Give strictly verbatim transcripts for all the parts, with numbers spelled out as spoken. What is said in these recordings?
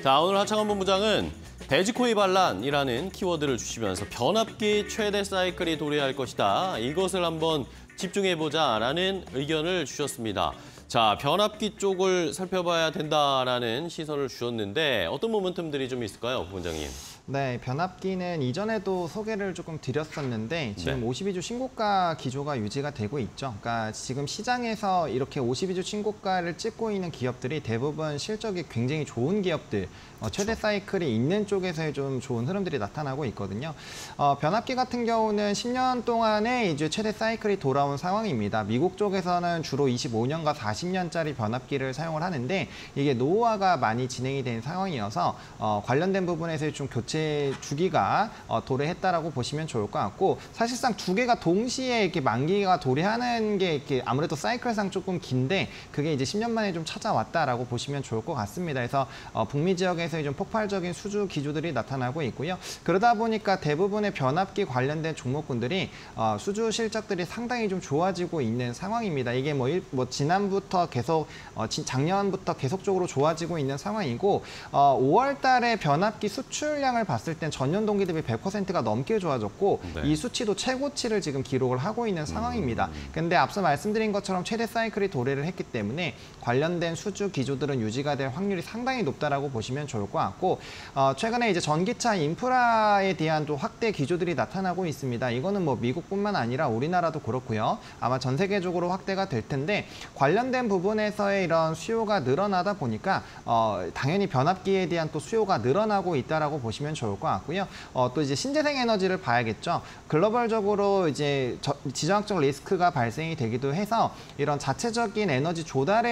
자, 오늘 하창원 본부장은 돼지코이 반란이라는 키워드를 주시면서 변압기 최대 사이클이 도래할 것이다. 이것을 한번 집중해보자라는 의견을 주셨습니다. 자, 변압기 쪽을 살펴봐야 된다라는 시선을 주셨는데 어떤 모멘텀들이 좀 있을까요, 본부장님? 네, 변압기는 이전에도 소개를 조금 드렸었는데 지금 네. 오십이 주 신고가 기조가 유지가 되고 있죠. 그러니까 지금 시장에서 이렇게 오십이 주 신고가를 찍고 있는 기업들이 대부분 실적이 굉장히 좋은 기업들, 어, 최대 사이클이 있는 쪽에서의 좀 좋은 흐름들이 나타나고 있거든요. 어, 변압기 같은 경우는 십 년 동안에 이제 최대 사이클이 돌아온 상황입니다. 미국 쪽에서는 주로 이십오 년과 사십 년짜리 변압기를 사용을 하는데 이게 노후화가 많이 진행이 된 상황이어서 어, 관련된 부분에서 좀 교체 주기가 어, 도래했다라고 보시면 좋을 것 같고, 사실상 두 개가 동시에 이렇게 만기가 도래하는 게 이렇게 아무래도 사이클상 조금 긴데 그게 이제 십 년 만에 좀 찾아왔다라고 보시면 좋을 것 같습니다. 그래서 어, 북미 지역에서의 좀 폭발적인 수주 기조들이 나타나고 있고요. 그러다 보니까 대부분의 변압기 관련된 종목군들이 어, 수주 실적들이 상당히 좀 좋아지고 있는 상황입니다. 이게 뭐, 일, 뭐 지난부터 계속 어, 작년부터 계속적으로 좋아지고 있는 상황이고, 어, 오월 달에 변압기 수출량을 봤을 땐 전년 동기 대비 백 퍼센트가 넘게 좋아졌고 네. 이 수치도 최고치를 지금 기록을 하고 있는 상황입니다. 음. 근데 앞서 말씀드린 것처럼 최대 사이클이 도래를 했기 때문에 관련된 수주 기조들은 유지가 될 확률이 상당히 높다라고 보시면 좋을 것 같고, 어, 최근에 이제 전기차 인프라에 대한 또 확대 기조들이 나타나고 있습니다. 이거는 뭐 미국뿐만 아니라 우리나라도 그렇고요. 아마 전 세계적으로 확대가 될 텐데 관련된 부분에서의 이런 수요가 늘어나다 보니까 어, 당연히 변압기에 대한 또 수요가 늘어나고 있다라고 보시면 좋을 것 같고요. 어, 또 이제 신재생 에너지를 봐야겠죠. 글로벌적으로 이제 저, 지정학적 리스크가 발생이 되기도 해서 이런 자체적인 에너지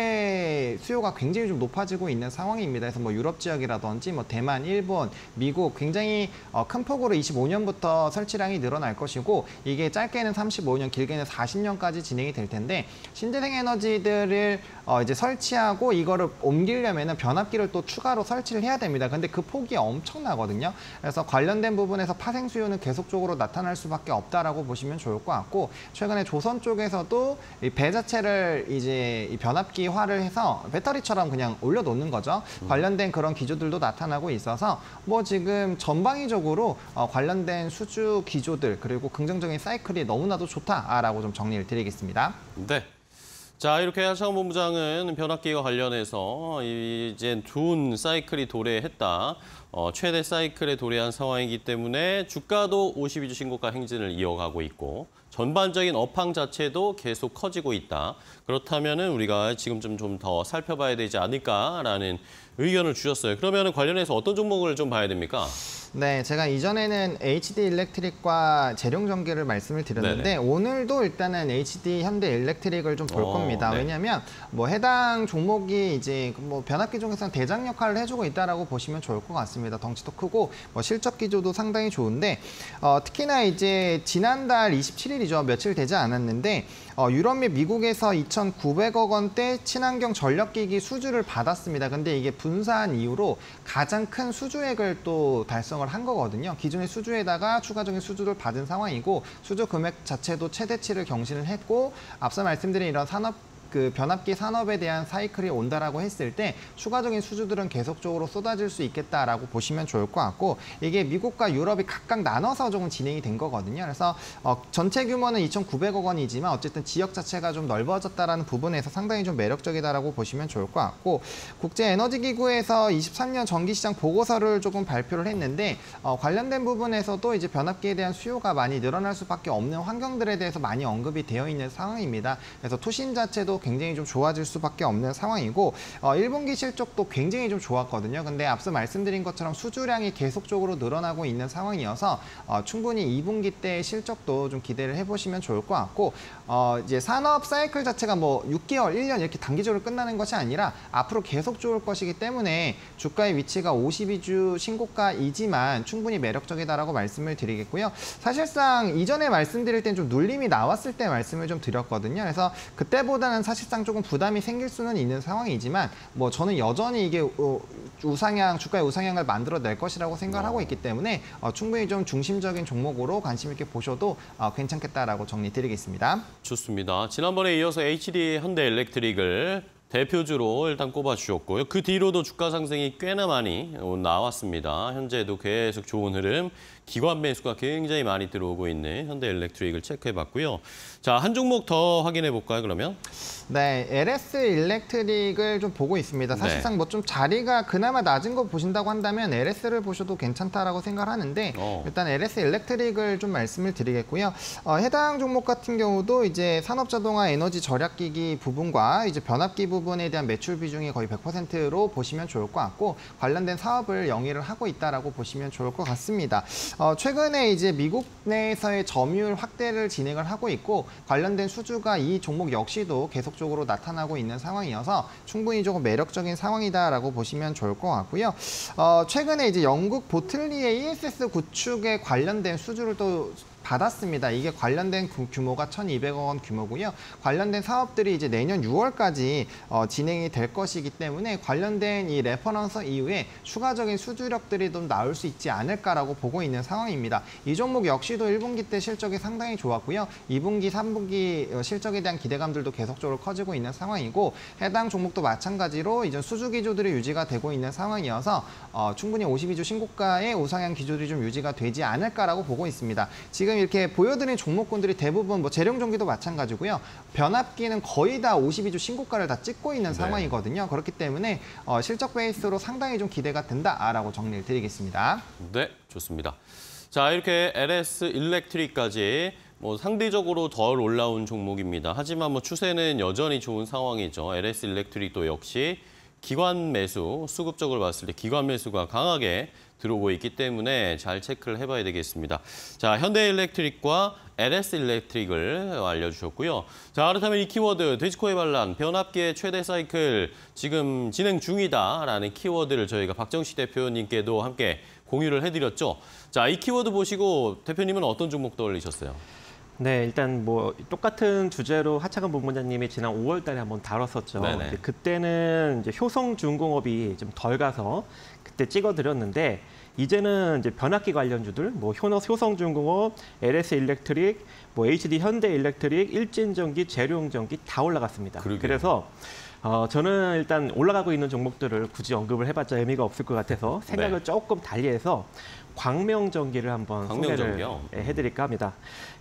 조달의 수요가 굉장히 좀 높아지고 있는 상황입니다. 그래서 뭐 유럽 지역이라든지 뭐 대만, 일본, 미국 굉장히 어, 큰 폭으로 이십오 년부터 설치량이 늘어날 것이고 이게 짧게는 삼십오 년, 길게는 사십 년까지 진행이 될 텐데 신재생 에너지들을 어, 이제 설치하고 이거를 옮기려면은 변압기를 또 추가로 설치를 해야 됩니다. 근데 그 폭이 엄청나거든요. 그래서 관련된 부분에서 파생 수요는 계속적으로 나타날 수밖에 없다라고 보시면 좋을 것 같고, 최근에 조선 쪽에서도 이 배 자체를 이제 이 변압기화를 해서 배터리처럼 그냥 올려놓는 거죠. 음. 관련된 그런 기조들도 나타나고 있어서 뭐 지금 전방위적으로 어, 관련된 수주 기조들 그리고 긍정적인 사이클이 너무나도 좋다라고 좀 정리를 드리겠습니다. 네. 자, 이렇게 하창원 본부장은 변압기와 관련해서 이제 좋은 사이클이 도래했다. 어, 최대 사이클에 도래한 상황이기 때문에 주가도 오십이 주 신고가 행진을 이어가고 있고 전반적인 업황 자체도 계속 커지고 있다. 그렇다면은 우리가 지금 좀 좀 더 살펴봐야 되지 않을까라는 의견을 주셨어요. 그러면 관련해서 어떤 종목을 좀 봐야 됩니까? 네, 제가 이전에는 에이치디 일렉트릭과 재룡 전기를 말씀을 드렸는데 네네. 오늘도 일단은 에이치디 현대 일렉트릭을 좀 볼 겁니다. 네. 왜냐하면 뭐 해당 종목이 이제 뭐 변압기 중에서는 대장 역할을 해주고 있다라고 보시면 좋을 것 같습니다. 덩치도 크고 뭐 실적 기조도 상당히 좋은데 어, 특히나 이제 지난달 이십칠 일이죠. 며칠 되지 않았는데 어, 유럽 및 미국에서 이천구백억 원대 친환경 전력기기 수주를 받았습니다. 근데 이게 분사한 이후로 가장 큰 수주액을 또 달성을 한 거거든요. 기존의 수주에다가 추가적인 수주를 받은 상황이고 수주 금액 자체도 최대치를 경신을 했고 앞서 말씀드린 이런 산업 그 변압기 산업에 대한 사이클이 온다라고 했을 때 추가적인 수주들은 계속적으로 쏟아질 수 있겠다라고 보시면 좋을 것 같고, 이게 미국과 유럽이 각각 나눠서 조금 진행이 된 거거든요. 그래서 어, 전체 규모는 이천구백억 원이지만 어쨌든 지역 자체가 좀 넓어졌다라는 부분에서 상당히 좀 매력적이다라고 보시면 좋을 것 같고, 국제에너지기구에서 이십삼 년 전기시장 보고서를 조금 발표를 했는데 어, 관련된 부분에서도 이제 변압기에 대한 수요가 많이 늘어날 수밖에 없는 환경들에 대해서 많이 언급이 되어 있는 상황입니다. 그래서 투신 자체도 굉장히 좀 좋아질 수밖에 없는 상황이고 어, 일 분기 실적도 굉장히 좀 좋았거든요. 근데 앞서 말씀드린 것처럼 수주량이 계속적으로 늘어나고 있는 상황이어서 어, 충분히 이 분기 때 실적도 좀 기대를 해보시면 좋을 것 같고 어, 이제 산업 사이클 자체가 뭐 육 개월, 일 년 이렇게 단기적으로 끝나는 것이 아니라 앞으로 계속 좋을 것이기 때문에 주가의 위치가 오십이 주 신고가이지만 충분히 매력적이다라고 말씀을 드리겠고요. 사실상 이전에 말씀드릴 땐 좀 눌림이 나왔을 때 말씀을 좀 드렸거든요. 그래서 그때보다는 사실상 조금 부담이 생길 수는 있는 상황이지만 뭐 저는 여전히 이게 우상향, 주가의 우상향을 만들어낼 것이라고 생각을 하고 있기 때문에 어, 충분히 좀 중심적인 종목으로 관심 있게 보셔도 어, 괜찮겠다라고 정리 드리겠습니다. 좋습니다. 지난번에 이어서 에이치디 현대 일렉트릭을 대표주로 일단 꼽아주셨고요. 그 뒤로도 주가 상승이 꽤나 많이 나왔습니다. 현재도 계속 좋은 흐름, 기관 매수가 굉장히 많이 들어오고 있는 현대일렉트릭을 체크해봤고요. 자, 한 종목 더 확인해 볼까요, 그러면? 네, 엘에스 일렉트릭을 좀 보고 있습니다. 사실상 네. 뭐 좀 자리가 그나마 낮은 거 보신다고 한다면 엘에스를 보셔도 괜찮다라고 생각을 하는데 어. 일단 엘에스 일렉트릭을 좀 말씀을 드리겠고요. 어, 해당 종목 같은 경우도 이제 산업자동화 에너지 절약기기 부분과 이제 변압기 부분에 대한 매출 비중이 거의 백 퍼센트로 보시면 좋을 것 같고 관련된 사업을 영위를 하고 있다라고 보시면 좋을 것 같습니다. 어, 최근에 이제 미국 내에서의 점유율 확대를 진행을 하고 있고 관련된 수주가 이 종목 역시도 계속적으로 나타나고 있는 상황이어서 충분히 조금 매력적인 상황이다라고 보시면 좋을 것 같고요. 어, 최근에 이제 영국 보틀리의 이에스에스 구축에 관련된 수주를 또 받았습니다. 이게 관련된 규모가 천이백억 원 규모고요. 관련된 사업들이 이제 내년 유월까지 어, 진행이 될 것이기 때문에 관련된 이 레퍼런서 이후에 추가적인 수주력들이 좀 나올 수 있지 않을까라고 보고 있는 상황입니다. 이 종목 역시도 일 분기 때 실적이 상당히 좋았고요. 이 분기, 삼 분기 실적에 대한 기대감들도 계속적으로 커지고 있는 상황이고 해당 종목도 마찬가지로 이제 수주 기조들이 유지가 되고 있는 상황이어서 어, 충분히 오십이 주 신고가의 우상향 기조들이 좀 유지가 되지 않을까라고 보고 있습니다. 지금 이렇게 보여드린 종목군들이 대부분 뭐 재룡전기도 마찬가지고요. 변압기는 거의 다 오십이 주 신고가를 다 찍고 있는 네. 상황이거든요. 그렇기 때문에 어, 실적 베이스로 상당히 좀 기대가 된다라고 정리를 드리겠습니다. 네, 좋습니다. 자, 이렇게 엘에스 일렉트릭까지 뭐 상대적으로 덜 올라온 종목입니다. 하지만 뭐 추세는 여전히 좋은 상황이죠. 엘에스 일렉트릭도 역시 기관 매수, 수급적으로 봤을 때 기관 매수가 강하게 들어오고 있기 때문에 잘 체크를 해봐야 되겠습니다. 자, 현대일렉트릭과 엘에스 일렉트릭을 알려주셨고요. 자, 그렇다면 이 키워드, 돼지코의 반란, 변압기의 최대 사이클 지금 진행 중이다라는 키워드를 저희가 박정식 대표님께도 함께 공유를 해드렸죠. 자, 이 키워드 보시고 대표님은 어떤 종목 떠올리셨어요? 네, 일단 뭐 똑같은 주제로 하차관 본부장님이 지난 오월 달에 한번 다뤘었죠. 네네. 그때는 이제 효성중공업이 좀 덜 가서 그때 찍어드렸는데 이제는 이제 변압기 관련주들, 뭐 효너 효성중공업, 엘에스 일렉트릭, 뭐 에이치디 현대일렉트릭, 일진전기, 재룡전기 다 올라갔습니다. 그러게요. 그래서 어, 저는 일단 올라가고 있는 종목들을 굳이 언급을 해봤자 의미가 없을 것 같아서 생각을 네. 조금 달리해서 광명전기를 한번 광명전기요? 소개를 해드릴까 합니다.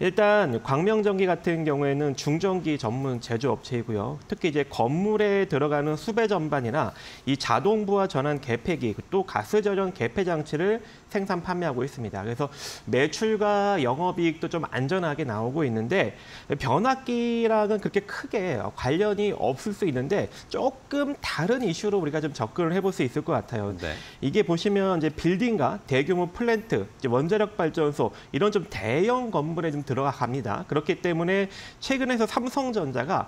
일단 광명전기 같은 경우에는 중전기 전문 제조업체이고요. 특히 이제 건물에 들어가는 수배 전반이나 이 자동부하 전환 개폐기 또 가스 절연 개폐 장치를 생산 판매하고 있습니다. 그래서 매출과 영업이익도 좀 안전하게 나오고 있는데 변압기랑은 그렇게 크게 관련이 없을 수 있는데 조금 다른 이슈로 우리가 좀 접근을 해볼 수 있을 것 같아요. 네. 이게 보시면 이제 빌딩과 대규모 플랜트, 이제 원자력 발전소 이런 좀 대형 건물에 좀 들어갑니다. 그렇기 때문에 최근에서 삼성전자가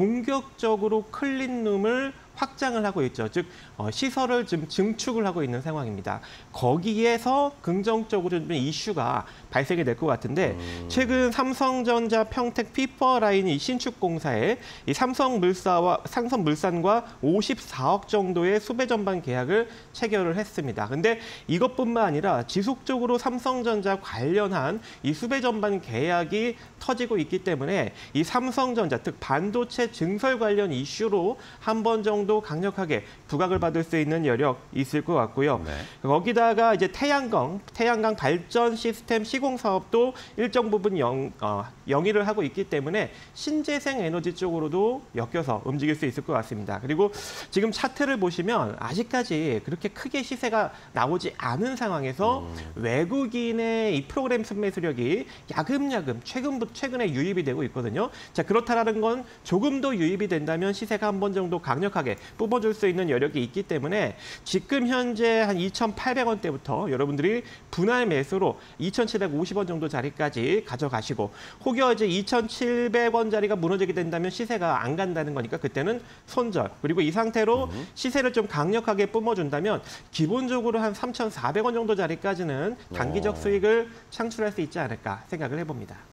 공격적으로 클린룸을 확장을 하고 있죠. 즉 어, 시설을 좀 증축을 하고 있는 상황입니다. 거기에서 긍정적으로 좀 이슈가 발생이 될 것 같은데 음. 최근 삼성전자 평택 피퍼 라인 이 신축 공사에 이 삼성물산과 삼성물산과 오십사억 정도의 수배 전반 계약을 체결을 했습니다. 근데 이것뿐만 아니라 지속적으로 삼성전자 관련한 이 수배 전반 계약이 터지고 있기 때문에 이 삼성전자 즉 반도체 증설 관련 이슈로 한 번 정도 강력하게 부각을 받을 수 있는 여력 있을 것 같고요. 네. 거기다가 이제 태양광, 태양광 발전 시스템 시공 사업도 일정 부분 영, 어, 영위를 하고 있기 때문에 신재생 에너지 쪽으로도 엮여서 움직일 수 있을 것 같습니다. 그리고 지금 차트를 보시면 아직까지 그렇게 크게 시세가 나오지 않은 상황에서 음. 외국인의 이 프로그램 순매수력이 야금야금 최근 최근에 유입이 되고 있거든요. 자, 그렇다라는 건 조금 더 유입이 된다면 시세가 한 번 정도 강력하게 뽑아줄 수 있는 여력이 있기 때문에 지금 현재 한 이천팔백 원대부터 여러분들이 분할 매수로 이천칠백오십 원 정도 자리까지 가져가시고 혹여 이제 이천칠백 원짜리가 무너지게 된다면 시세가 안 간다는 거니까 그때는 손절. 그리고 이 상태로 시세를 좀 강력하게 뿜어준다면 기본적으로 한 삼천사백 원 정도 자리까지는 단기적 어. 수익을 창출할 수 있지 않을까 생각을 해봅니다.